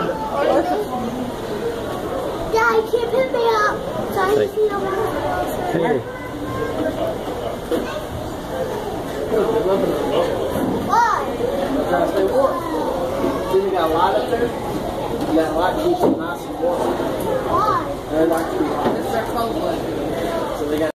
Dad, you can't pick me up. So I just need a Here. Why? Because they work. See, we got a light up there. And that light keeps them nice and warm. Why? They like to be hot. It's their cold light. So they got